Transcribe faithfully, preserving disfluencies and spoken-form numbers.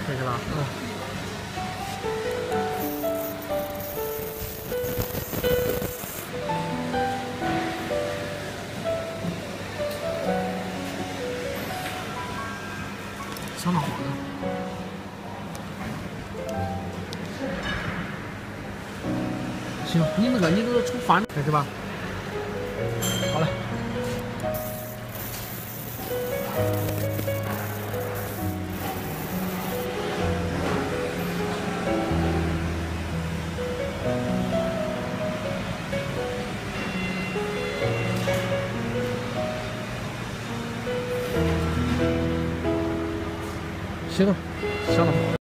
可以是吧？嗯。相当好的。行，你那个你那个炒饭可以是吧？好嘞。行了，行了。